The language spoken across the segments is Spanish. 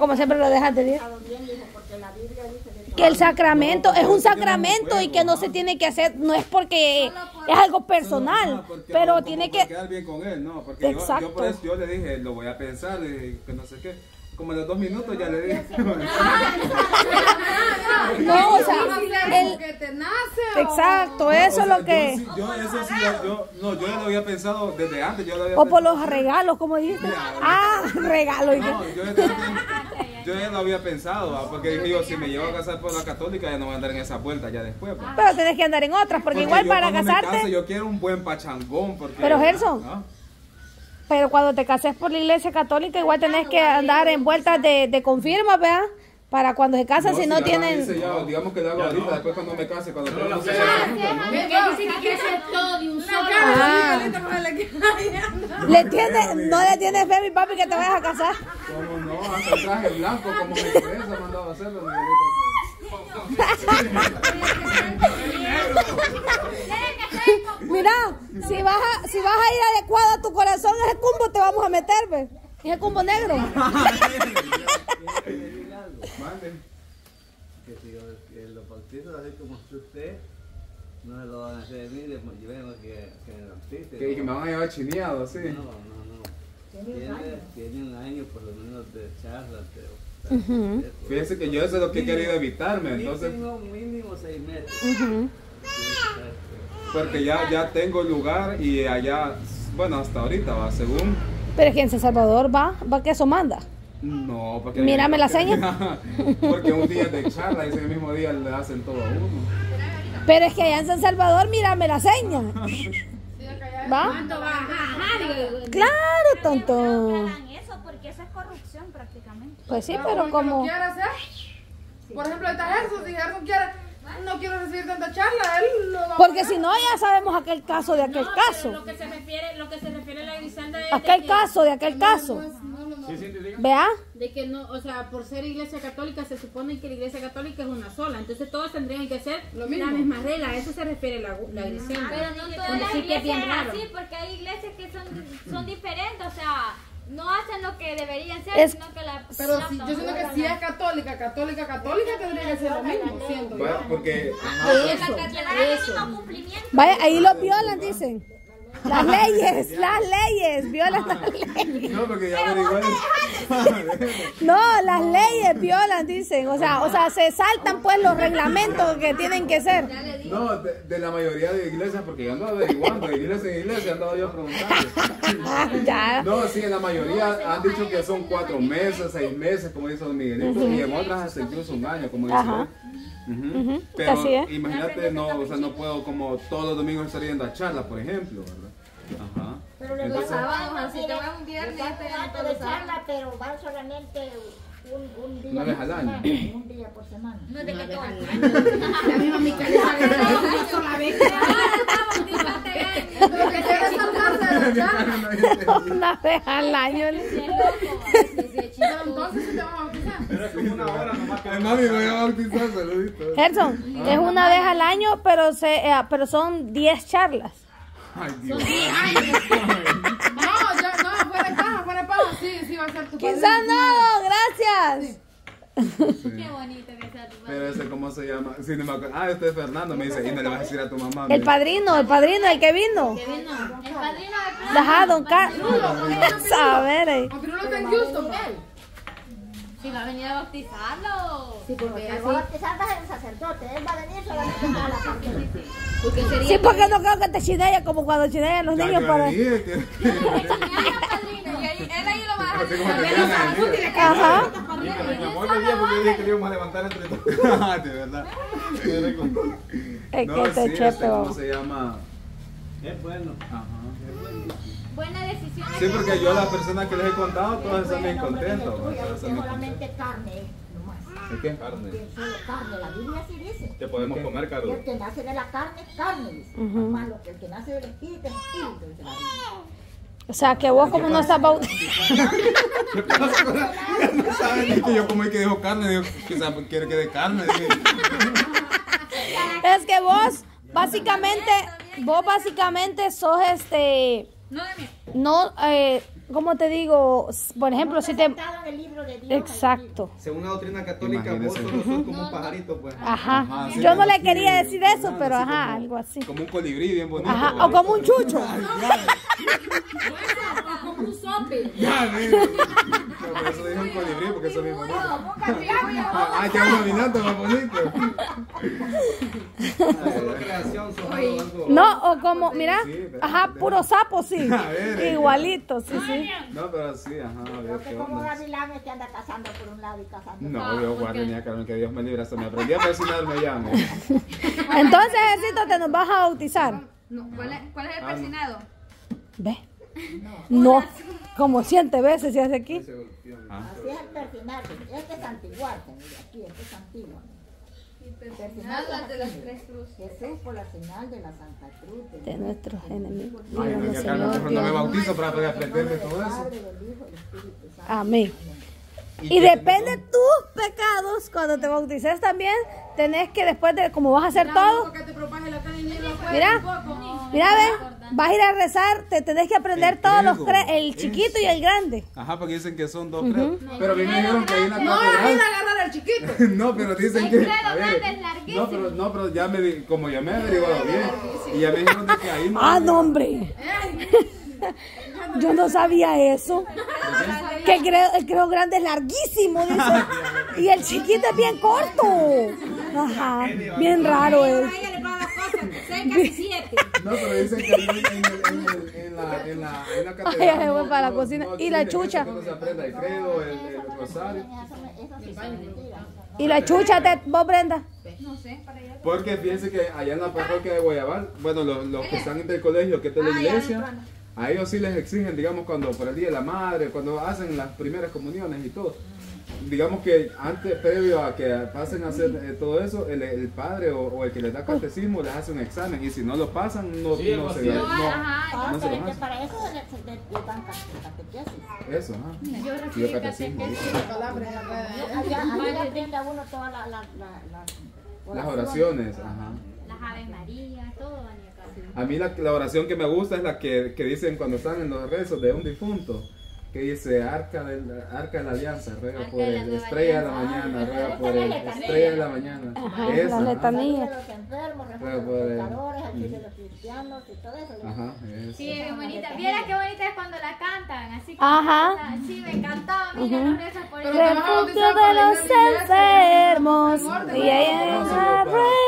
como siempre lo dejas de decir. Que el sacramento es un sacramento y que no se tiene que hacer, no es porque es algo personal, pero tiene que quedar bien con él, no, porque yo por eso yo le dije, lo voy a pensar, le dije que no sé qué. Como a los 2 minutos ya le dije. No, o sea, que te nace. Exacto, eso es lo que. Yo ya lo había pensado desde antes. O por los regalos, como dijiste. Regalos. No, yo ya lo había pensado, porque dije yo, si me llevo a casar por la católica, ya no voy a andar en esa vuelta ya después. Pues. Pero tenés que andar en otras, porque igual para casarte. Yo quiero un buen pachangón. Porque, pero Gerson. ¿Ah? Pero cuando te cases por la iglesia católica, igual tenés que andar en vueltas de confirma, ¿verdad? Para cuando se casan, si no tienen... digamos que lo hago ahorita, después cuando me case, cuando no se dice que quiere hacer todo de un solo. No le tienes fe a mi papi que te vayas a casar. ¿Cómo no? Hasta el traje blanco, como mi empresa me mandaba a hacerlo, Mira, si vas a ir adecuado a tu corazón, ese cumbo te vamos a meter, ¿ves? Ese cumbo negro. Que si los bautizos así como usted, no se lo van a hacer de mí, llevemos que me bautice. Que me van a llevar chineado, sí. No. Tiene un año por lo menos de charlas. Fíjense que yo eso es lo que he querido evitarme, entonces. Mínimo 6 meses. Porque ya tengo lugar y allá, bueno, hasta ahorita va, según. Pero es que en San Salvador va que eso manda. No, porque... Mírame la seña. Porque un día de charla y ese mismo día le hacen todo a uno. Pero es que allá en San Salvador, mírame la seña. ¿Va? Claro, tonto. Eso porque eso es corrupción prácticamente. Pues sí, pero como... Por ejemplo, está Gerson, si Gerson quiere... No quiero recibir tanta charla, él lo va a porque si no, ya sabemos aquel caso de aquel caso. Lo que se refiere a la Griselda es aquel caso de aquel caso. ¿Vea? De que no, o sea, por ser iglesia católica se supone que la iglesia católica es una sola, entonces todos tendrían que hacer la misma regla, a eso se refiere la Griselda. Pero no todas las iglesias es así, porque hay iglesias que son diferentes, o sea... No hacen lo que deberían ser, sino que la... Pero yo siento que si es católica tendría que ser lo mismo, siento yo. Porque... Eso. Vaya, ahí lo violan, dicen. Las leyes, violan las leyes. No, porque ya averigué. No, las leyes violan, dicen. O sea, se saltan pues los reglamentos que tienen que ser. No, de la mayoría de iglesias, porque yo ando averiguando, de iglesia en iglesia, andaba yo preguntando. Ya. No, sí, en la mayoría han dicho que son 4 meses, 6 meses, como dice don Miguelito, y en otras hasta incluso 1 año, como dice él. Pero así es. imagínate, no puedo como todos los domingos estar yendo a charla, por ejemplo, ¿verdad? Ajá. Pero los sábados, así te va un viernes, de charla, pero va solamente un día. Una vez al año. Un día por semana. No es de que todo. La misma Micaela una sola vez. Una vez al año. Entonces se te va a bautizar. Pero es como 1 hora nomás que... Mami, voy a bautizar, saludito. Gerson, es 1 vez al año, pero son 10 charlas. Ay, Dios. No, fuera de paja, sí va a ser tu padre. Quizás no, gracias. Qué bonito que sea tu padre. Pero ese, ¿cómo se llama? Sí, no me acuerdo. Este es Fernando, me dice, y no le vas a decir a tu mamá. El padrino, el que vino. El padrino de Ajá, don Carlos. A ver, Aunque no lo está en Houston, Si va a venir a bautizarlo. Sí, porque va a bautizar va a ser el sacerdote, él va a venir solamente a la parte. Sí, porque no creo que te chinea como cuando chinean los niños para... Él ahí lo va a dejar. Ajá. Y me reclamó el día porque yo dije que le íbamos a levantar entre todos. De verdad. Es No, que te sí, chepe, ¿cómo se llama? Es bueno. Ajá. Buena decisión. Sí, porque yo a las personas que les he contado, todas están bien contentos. Todas están bien contentos. Solamente carne, nomás. ¿De qué? Carne. Solo carne, la Biblia sí dice. Te podemos comer, Y Carlos. el que nace de la carne, dice. Más lo que el que nace del espíritu, dice la Biblia. O sea, que vos como no estás bautizado. No saben ni que yo como el que dijo carne, digo, quizás quiere que de carne. Es que vos básicamente sos ¿cómo te digo? Por ejemplo, si te... En el libro de Dios, Exacto. Según la doctrina católica, vos sos como un pajarito, pues. Ajá. sí, Yo no como le quería que- decir eso, pero así ajá, como- algo así. Como un colibrí bien bonito. Ajá, ¿verdad? o como un chucho. Como un sope. Ya, mira. No, por eso dije un colibrí, porque eso es bien bonito. Ah, ya un caminante más bonito. Solo creación, son algo. No, o como, mira, Sí, pero- ajá, puro sapo, sí. A ver, Igualito, sí, sí. No, pero sí, ajá, a ver qué que como onda. Gavilán es que anda cazando por un lado y cazando No, Dios guarde ni a Carmen, que Dios me libre. Hasta me aprendí a persinarme ya, mira. Entonces, Ejército, te nos vas a bautizar. No, ¿cuál es el Ah, no. persinado? ¿Ve? No, como 100 veces se hace aquí. Ah. Así es el persinado. Este es antiguarte, mira, aquí, este es antiguo. Nada de las tres cruces. Jesús por la señal de la Santa Cruz. De nuestros enemigos. Ay, no, Líbranos, ya Carmen, Señor mejor no me Dios. bautizo para poder aprender de todo eso. Padre, del Hijo y del Espíritu Santo. Amén. Y qué depende de tenés? tus pecados, cuando te bautices también, tenés que después de, como vas a hacer todo, Porque te propague la carne y ni lo puedes mira, tampoco. mira, ve, vas a ir a rezar, te tenés que aprender El todos los credo, tres, el chiquito y el grande. Ajá, porque dicen que son dos credos. Pero a mí me dijeron que hay una No, es ir catedral. a agarrar al chiquito. No, pero dicen El que. credo A ver, grande es larguísimo. no, pero ya como ya me he averiguado bien. Y ya me dijeron de que ahí no. Ah, no, hombre. Yo no sabía eso. Que el credo grande es larguísimo, dice. Y el chiquito es bien corto. Ajá, bien raro es. A ella le paga cosas, 6 casi 7. No, pero dicen que ahí en la catedral. Ay, ya se fue para la cocina. Y la existe chucha. eso, que no se aprenda el credo, el rosario. Eso sí son mentiras. Y la chucha, vos, Brenda. No sé, para allá. Porque fíjense que allá en la parroquia de Guayabal, bueno, los que están entre el colegio, que es de la iglesia, a ellos sí les exigen, digamos, cuando por el Día de la Madre, cuando hacen las primeras comuniones y todo. Digamos que antes, previo a que pasen a hacer todo eso, el padre o el que les da catecismo les hace un examen y si no lo pasan, no se lo hacen. Ah, No se lo pero hacen. para eso le dan catequesis. Eso, ajá. Yo Y recibí el catecismo. Allá aprende a uno todas Las oraciones, ajá. Las Aves María, todo venía acá. A mí la oración que me gusta es la que dicen cuando están en los rezos de un difunto, que dice arca de la alianza, ruega Arca por de la el nueva estrella de la alianza. mañana, ruega por el estrella de la mañana. Ajá, Esa, la ajá. letanía. de los enfermos, Ruega los por el- pecadores, aquí de los cristianos y todo eso. Ajá, esa. Sí, es bien bonita. Viera qué bonita es cuando la cantan. Así que Ajá. Sí, me encantaba. Mira, los rezos por Pero el te vas a Refugio bautizar de por la los iglesia, enfermos. orden. Y ahí en la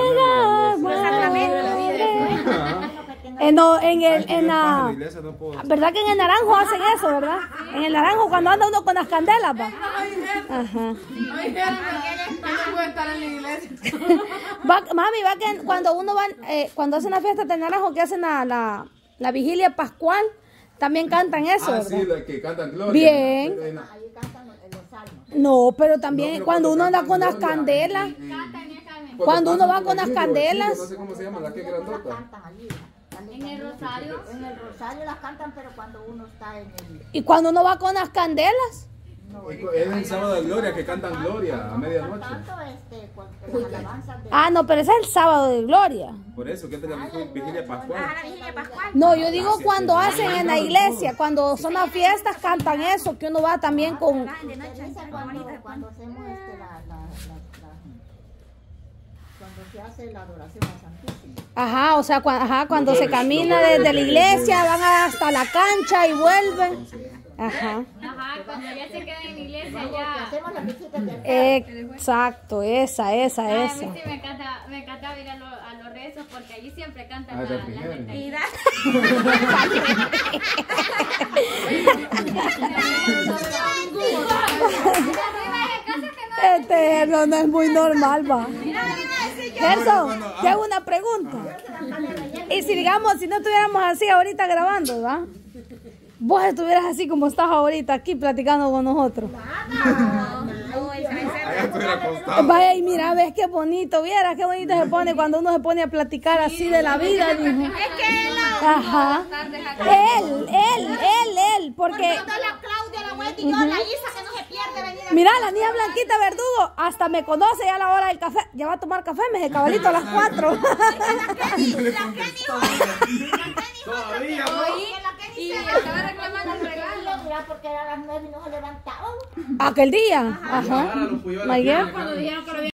En la iglesia no puedo. ¿verdad que en el naranjo hacen eso, verdad? En el naranjo cuando anda uno con las candelas, va. Ajá. Ay, que no puede estar en la iglesia. Mami, va que cuando uno va, cuando hacen la fiesta del naranjo, que hacen la vigilia pascual, también cantan eso, Ah, sí, ¿verdad? la que cantan gloria. Bien. Ahí cantan los salmos. No, pero también No, pero cuando uno anda cantan con las gloria, candelas, Cantan y Carmen. Cuando uno va pasan con por las el candelas. No sé cómo se llama, la que es grandota. Cantan allí. En el rosario. En el rosario las cantan, pero cuando uno está en el... y cuando uno va con las candelas, Es el sábado de gloria que cantan gloria a medianoche. Tanto con las alabanzas de... ah, no, pero ese es el sábado de gloria. Por eso, que es de la vigilia pascual. No, yo digo cuando hacen en la iglesia, cuando son las fiestas, cantan eso, que uno va también con... Cuando hacemos cuando se hace la adoración al Santísimo. Ajá, o sea, cuando se camina desde la iglesia, van hasta la cancha y vuelven. Ajá. Ajá, cuando ya se quedan en la iglesia Porque ya. hacemos las visitas de Exacto, esa. Ay, a mí sí me encanta ir a los rezos porque allí siempre cantan Ah, la refrigerio. letanía. Este no es muy normal, va. Gerson, te hago una pregunta. Y si digamos, si no estuviéramos así ahorita grabando, ¿va? Vos estuvieras así como estás ahorita aquí platicando con nosotros. Allá estuviera acostado. Vaya y mira, ves qué bonito, vieras qué bonito se pone cuando uno se pone a platicar así de la vida, dijo. Ajá. Él, porque la Claudia, la Wendy, yo, la Isa, que no se pierde venir a... mira, la niña Blanquita Verdugo hasta me conoce ya a la hora del café. Ya va a tomar café, me dice cabalito a las 4. Todavía, Y estaba reclamando el regalo. allá porque era las 9 y no se levantaba. Aquel día. Ajá. Ahora los Puyolas Miguel. tienen Cuando dijeron que lo habían